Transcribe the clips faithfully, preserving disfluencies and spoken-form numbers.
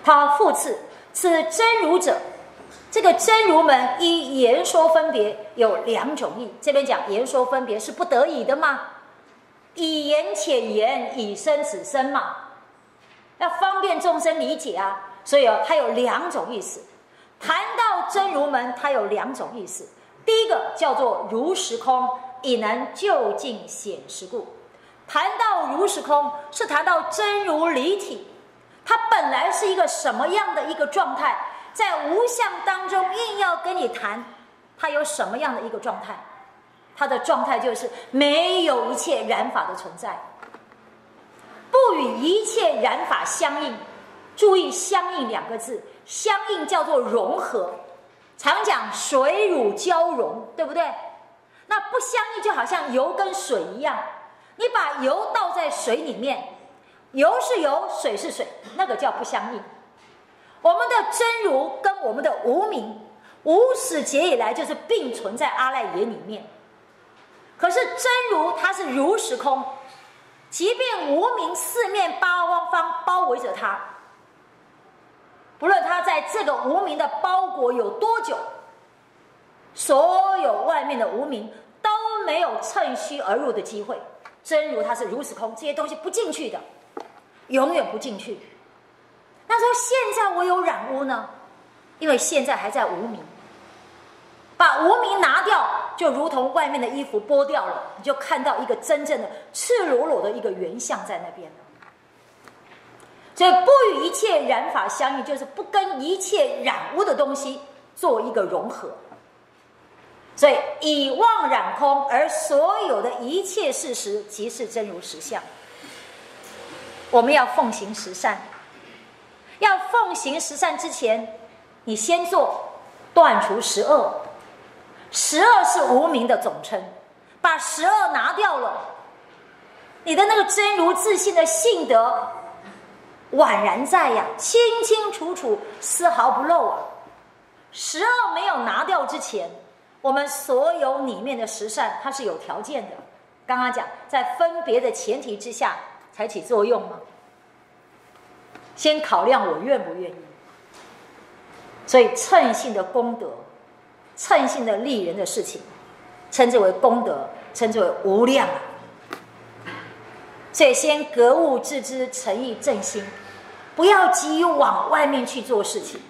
他复次，此真如者，这个真如门依言说分别有两种义。这边讲言说分别是不得已的嘛，以言遣言，以身此身嘛，要方便众生理解啊。所以它有两种意思。谈到真如门，它有两种意思。第一个叫做如实空，以能就近显实故。谈到如实空，是谈到真如离体，它本来是一个什么样的一个状态，在无相当中硬要跟你谈，它有什么样的一个状态？它的状态就是没有一切染法的存在，不与一切染法相应。注意相应两个字，相应叫做融合，常讲水乳交融，对不对？那不相应就好像油跟水一样，你把油倒在水里面，油是油，水是水，那个叫不相应。我们的真如跟我们的无明，无始劫以来就是并存在阿赖耶里面。可是真如它是如实空，即便无明四面八方包围着它，不论它在这个无明的包裹有多久，所有外面的无明都没有趁虚而入的机会。真如它是如此空，这些东西不进去的，永远不进去。那说现在我有染污呢？因为现在还在无明，把无明拿掉，就如同外面的衣服剥掉了，你就看到一个真正的赤裸裸的一个原相在那边了。所以不与一切染法相应，就是不跟一切染污的东西做一个融合。所以以妄染空，而所有的一切事实即是真如实相。我们要奉行十善，要奉行十善之前，你先做断除十恶。十恶是无明的总称，把十恶拿掉了，你的那个真如自信的性德宛然在呀，清清楚楚，丝毫不漏啊。十恶没有拿掉之前，我们所有里面的十善它是有条件的。刚刚讲在分别的前提之下才起作用嘛，先考量我愿不愿意。所以称性的功德，称性的利人的事情，称之为功德，称之为无量啊。所以先格物致知，诚意正心，不要急于往外面去做事情。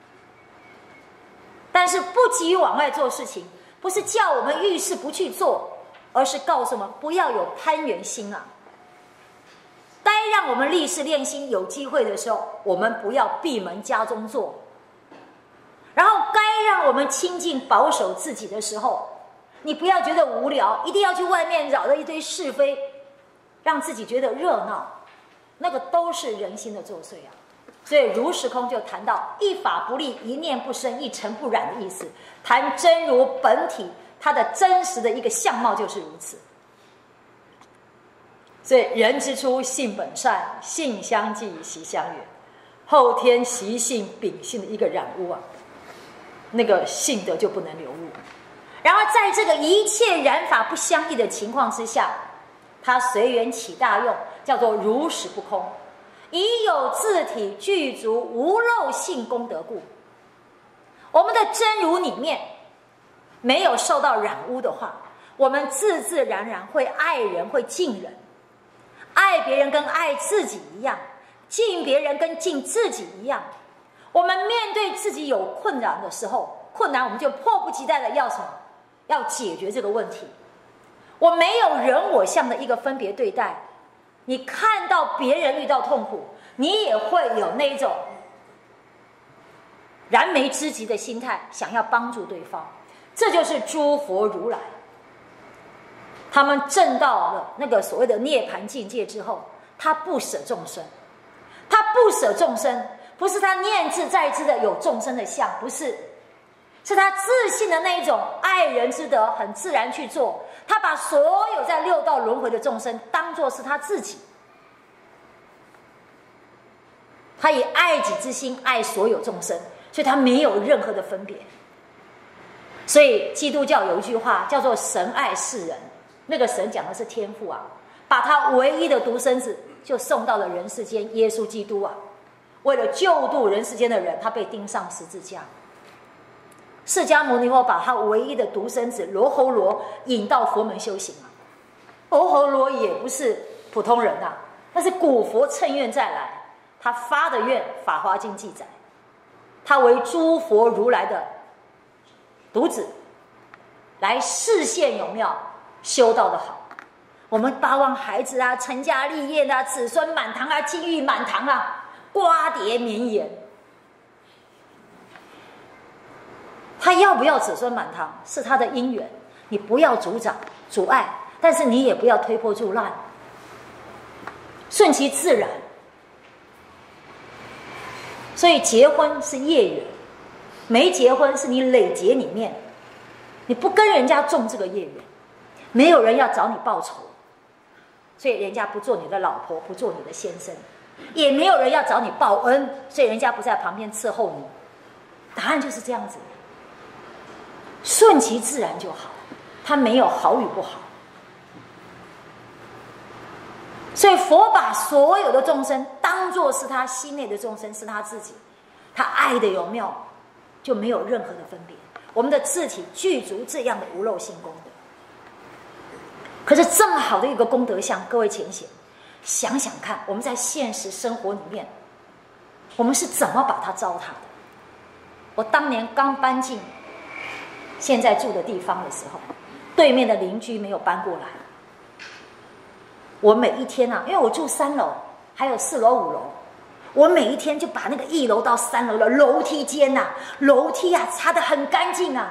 但是不急于往外做事情，不是叫我们遇事不去做，而是告诉我们不要有攀缘心啊。该让我们立誓练心，有机会的时候，我们不要闭门家中坐。然后该让我们清净保守自己的时候，你不要觉得无聊，一定要去外面扰了一堆是非，让自己觉得热闹，那个都是人心的作祟啊。所以如实空就谈到一法不立，一念不生，一尘不染的意思，谈真如本体它的真实的一个相貌就是如此。所以人之初性本善，性相近，习相远，后天习性秉性的一个染污啊，那个性德就不能流入。然后在这个一切染法不相应的情况之下，它随缘起大用，叫做如实不空，以有自体具足无漏性功德故。我们的真如里面没有受到染污的话，我们自自然然会爱人，会敬人，爱别人跟爱自己一样，敬别人跟敬自己一样。我们面对自己有困难的时候，困难我们就迫不及待的要什么？要解决这个问题。我没有人我相的一个分别对待，你看到别人遇到痛苦，你也会有那种燃眉之急的心态，想要帮助对方。这就是诸佛如来，他们证到了那个所谓的涅槃境界之后，他不舍众生，他不舍众生，不是他念兹在兹的有众生的相，不是，是他自信的那一种爱人之德，很自然去做。他把所有在六道轮回的众生当作是他自己，他以爱己之心爱所有众生，所以他没有任何的分别。所以基督教有一句话叫做神爱世人，那个神讲的是天父啊，把他唯一的独生子就送到了人世间，耶稣基督啊， 为了救度人世间的人，他被钉上十字架。释迦牟尼佛把他唯一的独生子罗睺罗引到佛门修行啊。罗睺罗也不是普通人啊，那是古佛乘愿再来，他发的愿，《法华经》记载，他为诸佛如来的独子，来示现有没有修道的好。我们巴望孩子啊，成家立业啊，子孙满堂啊，金玉满堂啊，瓜瓞绵延。他要不要子孙满堂是他的因缘，你不要阻挡阻碍，但是你也不要推波助澜，顺其自然。所以结婚是业缘，没结婚是你累劫里面，你不跟人家种这个业缘，没有人要找你报仇，所以人家不做你的老婆，不做你的先生，也没有人要找你报恩，所以人家不在旁边伺候你。答案就是这样子，顺其自然就好，他没有好与不好。所以佛把所有的众生当作是他心内的众生，是他自己，他爱的有没有就没有任何的分别。我们的自体具足这样的无漏性功德，可是这么好的一个功德相，各位浅显想想看，我们在现实生活里面，我们是怎么把它糟蹋的？我当年刚搬进现在住的地方的时候，对面的邻居没有搬过来，我每一天啊，因为我住三楼，还有四楼、五楼，我每一天就把那个一楼到三楼的楼梯间呐、啊，楼梯啊擦得很干净啊，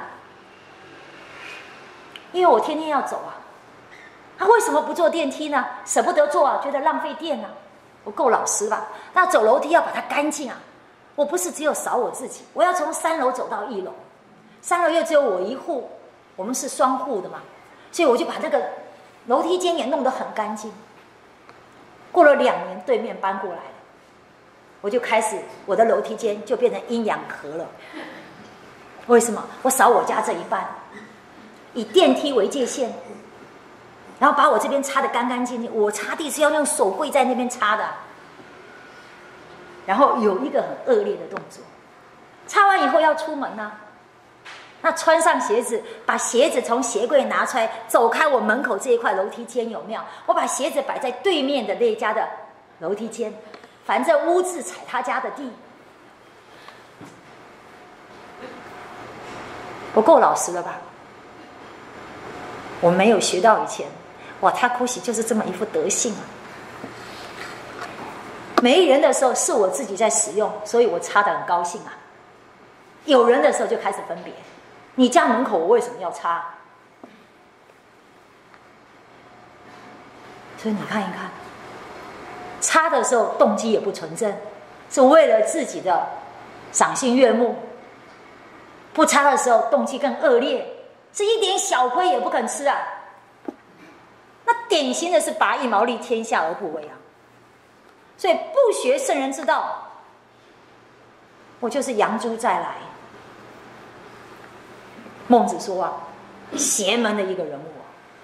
因为我天天要走啊。他、啊、为什么不坐电梯呢？舍不得坐啊，觉得浪费电啊。我够老实吧？那走楼梯要把它干净啊。我不是只有扫我自己，我要从三楼走到一楼，三楼又只有我一户，我们是双户的嘛，所以我就把那个楼梯间也弄得很干净。过了两年，对面搬过来了，我就开始我的楼梯间就变成阴阳合了。为什么？我扫我家这一半，以电梯为界限，然后把我这边擦得干干净净。我擦地是要用手跪在那边擦的，然后有一个很恶劣的动作，擦完以后要出门啊，那穿上鞋子，把鞋子从鞋柜拿出来，走开我门口这一块楼梯间有没有？我把鞋子摆在对面的那家的楼梯间，反正污渍踩他家的地。我够老实了吧？我没有学到以前，哇，他哭喜就是这么一副德性啊。没人的时候是我自己在使用，所以我擦得很高兴啊。有人的时候就开始分别，你家门口我为什么要擦？所以你看一看，擦的时候动机也不纯正，是为了自己的赏心悦目；不擦的时候动机更恶劣，是一点小亏也不肯吃啊。那典型的是拔一毛利天下而不为啊。所以不学圣人之道，我就是养猪再来。孟子说啊，邪门的一个人物啊，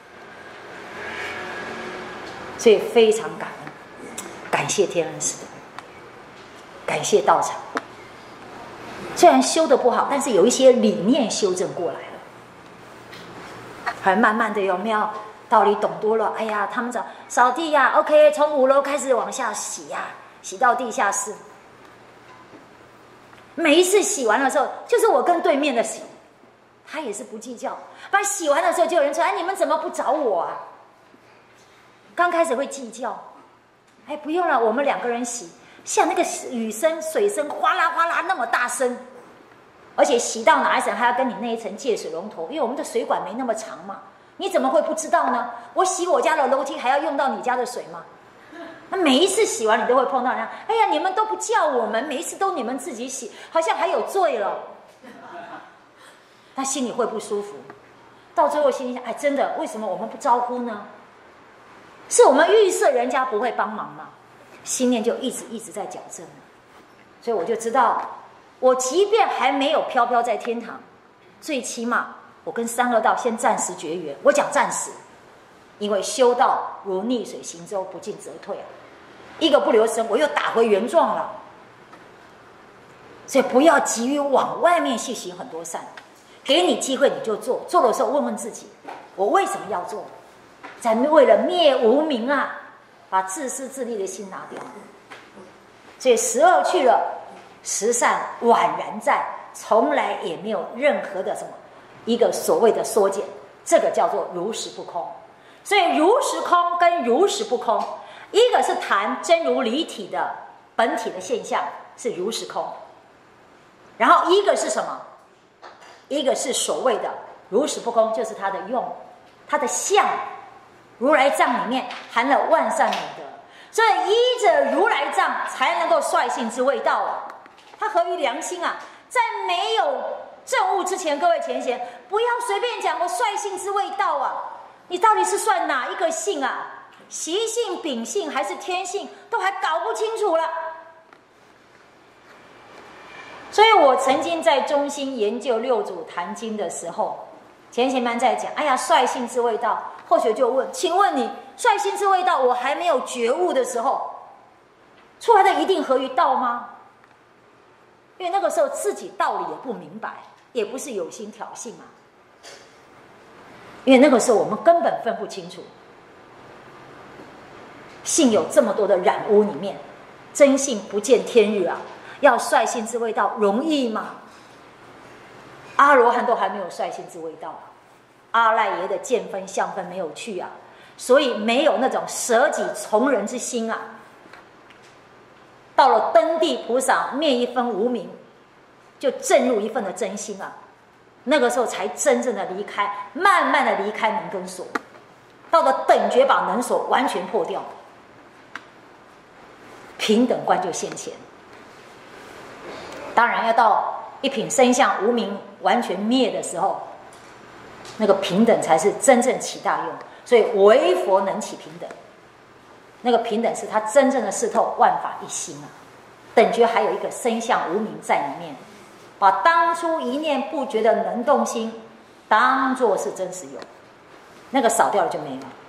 所以非常感恩，感谢天恩师，感谢道场。虽然修得不好，但是有一些理念修正过来了，还慢慢的有没有道理懂多了？哎呀，他们讲扫地呀、啊、，OK， 从五楼开始往下洗呀、啊，洗到地下室。每一次洗完的时候，就是我跟对面的洗。他也是不计较，把洗完的时候就有人说：“哎，你们怎么不找我啊？”刚开始会计较，哎，不用了，我们两个人洗，像那个雨声、水声哗啦哗啦那么大声，而且洗到哪一层还要跟你那一层借水龙头，因为我们的水管没那么长嘛，你怎么会不知道呢？我洗我家的楼梯还要用到你家的水吗？那每一次洗完你都会碰到人家，哎呀，你们都不叫我们，每一次都你们自己洗，好像还有罪了。他心里会不舒服，到最后心里想：哎，真的，为什么我们不招呼呢？是我们预设人家不会帮忙吗？心念就一直一直在矫正，所以我就知道，我即便还没有飘飘在天堂，最起码我跟三恶道先暂时绝缘。我讲暂时，因为修道如逆水行舟，不进则退啊，一个不留神我又打回原状了。 所以不要急于往外面去行很多善，给你机会你就做，做的时候问问自己，我为什么要做？在为了灭无明啊，把自私自利的心拿掉。所以十恶去了，十善宛然在，从来也没有任何的什么一个所谓的缩减，这个叫做如实不空。所以如实空跟如实不空，一个是谈真如离体的本体的现象是如实空，然后一个是什么？一个是所谓的如实不空，就是它的用，它的相。如来藏里面含了万善美德，所以依着如来藏才能够率性之谓道啊。它合于良心啊，在没有证悟之前，各位前贤不要随便讲我率性之谓道啊。你到底是算哪一个性啊？习性、秉性还是天性，都还搞不清楚了。所以我曾经在中心研究六祖坛经的时候，前贤们在讲，哎呀，率性之谓道。或许就问，请问你率性之谓道，我还没有觉悟的时候，出来的一定合于道吗？因为那个时候自己道理也不明白，也不是有心挑衅啊。因为那个时候我们根本分不清楚，性有这么多的染污里面，真性不见天日啊！要率性之谓道容易吗？阿罗汉都还没有率性之谓道啊。阿赖耶的见分相分没有去啊，所以没有那种舍己从人之心啊。到了登地菩萨灭一分无明，就证入一份的真心啊，那个时候才真正的离开，慢慢的离开门跟锁，到了等觉把门锁完全破掉，平等观就现前。当然要到一品身相无明完全灭的时候，那个平等才是真正起大用。所以唯佛能起平等，那个平等是他真正的视透万法一心啊。等觉还有一个身相无明在里面，把当初一念不觉的能动心当作是真实有，那个扫掉了就没了。